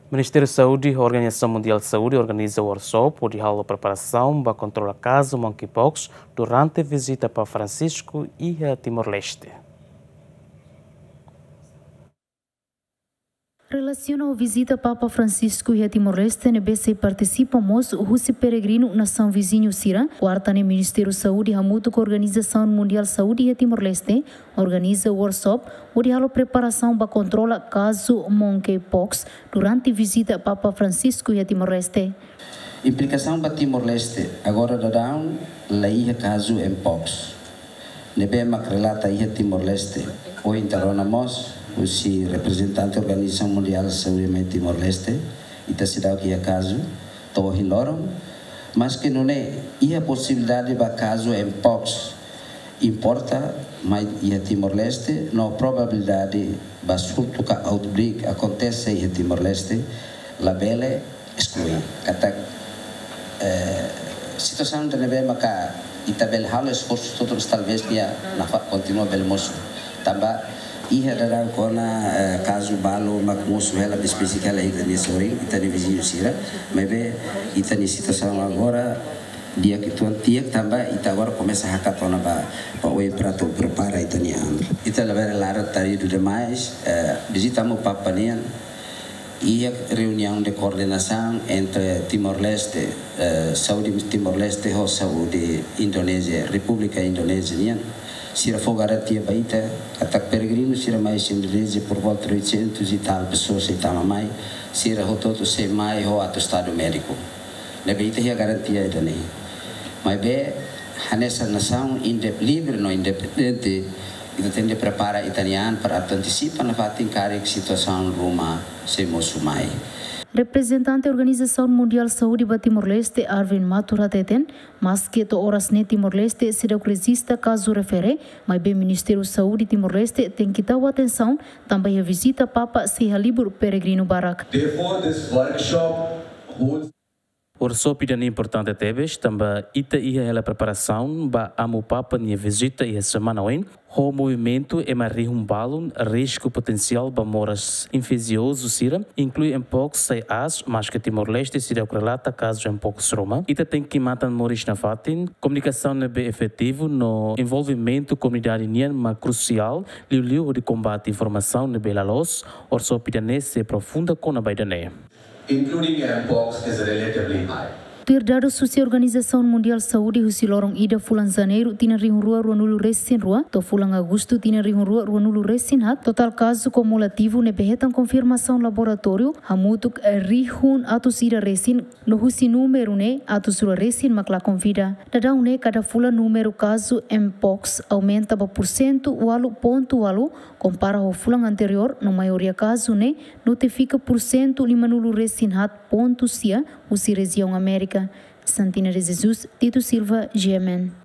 Ministério da Saúde e a Organização Mundial de Saúde organiza o workshop de a preparação para controlar caso monkeypox durante a visita para Francisco e a Timor-Leste. Relaciona a visita Papa Francisco e a Timor-Leste, NBC participamos o peregrino nação vizinho Sira, quarta no Ministério da Saúde, Hamuto com a Organização Mundial de Saúde e a Timor-Leste, organiza o workshop, onde a preparação para controlar caso monkeypox durante a visita Papa Francisco e a Timor-Leste. Implicação para Timor-Leste, agora da lá caso mpox. Nebe macrelata a Timor-Leste, ou interonamos, o representante da Organização Mundial de Saúde em Timor-Leste, e está se dando aqui a caso, estou hiloram, mas que não é a possibilidade para caso mpox importa, mas em Timor-Leste, não probabilidade para surto que outbreak acontece em Timor-Leste, la bela exclui. Kata situação da nebe maka itabel halo esforço todos talvez dia na continua bel moço. Também ia dar kona caso balo makmusu ela específica ela ida nesse ori ita vizinho Sira, mas be ita ni situação agora dia que tu antiak também ita agora começa a hackathon para o prato prepara ita ni andro ita levar lara tari do demais visitamos Papa Nian e a reunião de coordenação entre Timor-Leste, Saúde Timor-Leste e Saúde Indonésia, República Indonésia. Sira foi garantia baita, ataque peregrino, sira mais Indonésia por volta de 800 e tal pessoas e tal mais, sira rototo se mais o atestado médico. Na baita é a garantia da nem. Mas bem, nessa nação livre, não independente, kita tem de preparar italiano para antecipar na fatin a situação Roma se mosumai. Representante da Organização Mundial de Saúde para Timor-Leste, Arvin Maturateten, mas que to horas ne Timor-Leste se resista caso refere, mas bem Ministério da Saúde Timor-Leste tem que dar atenção também a visita Papa se libro peregrino barak. Therefore, this workshop holds. O workshop é importante também ita ia a preparação para a Papa na visita e a semana oin. O movimento é mais balão risco potencial para moras infecciosos sira, inclui mpox sai as, mas que Timor-Leste se relata caso mpox Roma. Ita tem que matar moris na fatin, comunicação é bem efetivo no envolvimento comunidade nian, mas crucial, liu de combate informação no Belarus, workshop é profunda com a baidane. Including mpox is relatively high. Ter dados da Organização Mundial de Saúde, o silorong ida fulan janeiro, tina rua ruanulu resin rua, to fulan agosto, tina rua ruanulu resin hat, total caso cumulativo, ne behetan confirmação laboratório, hamutuk rihun atus ida resin, no husi número ne, atus rua resin makla convida. Dadau ne, cada fulan número caso mpox aumenta ba porcento, 8.8, compara ao fulan anterior, no maioria caso ne, notifica porcento, limanulu resin hat, ponto sia, o região América. Santina de Jesus, Tito Silva, GMN.